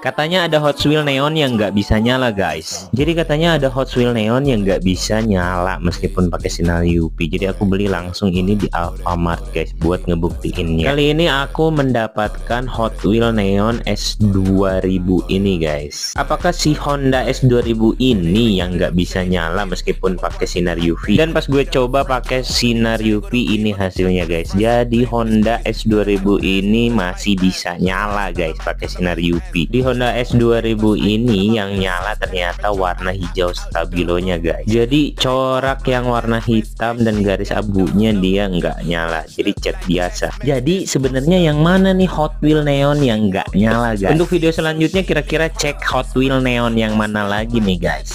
Katanya ada Hot Wheels neon yang nggak bisa nyala guys. Jadi katanya ada Hot Wheels neon yang nggak bisa nyala meskipun pakai sinar UV. Jadi aku beli langsung ini di Alfamart guys buat ngebuktiinnya. Kali ini aku mendapatkan Hot Wheels neon S2000 ini guys. Apakah si Honda S2000 ini yang nggak bisa nyala meskipun pakai sinar UV? Dan pas gue coba pakai sinar UV ini hasilnya guys. Jadi Honda S2000 ini masih bisa nyala guys pakai sinar UV. Di Honda S2000 ini yang nyala ternyata warna hijau stabilonya guys. Jadi corak yang warna hitam dan garis abunya dia nggak nyala, jadi cat biasa. Jadi sebenarnya yang mana nih Hot Wheels neon yang nggak nyala guys? Untuk video selanjutnya kira-kira cek Hot Wheels neon yang mana lagi nih guys.